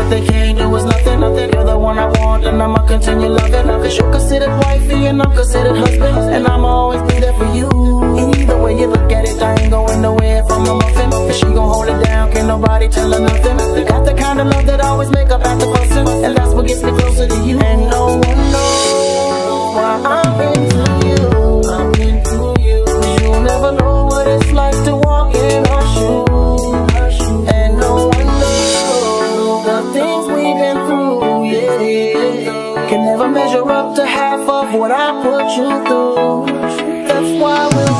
what they can't do is nothing. You're the one I want and I'ma continue loving. Cause you're considered wifey and I'm considered husband, and I'ma always be there for you. Either way you look at it, I ain't going nowhere from a muffin. If she gon' hold it down, can't nobody tell her nothing. Got the kind of love that always make up after fussing, and that's what gets me closer to you. And no one knows why I'm into you. I'm into you. You'll never know what it's like to walk in her shoes. And no one knows the things we've been through, yeah. Can never measure up to half of what I put you through. That's why we'll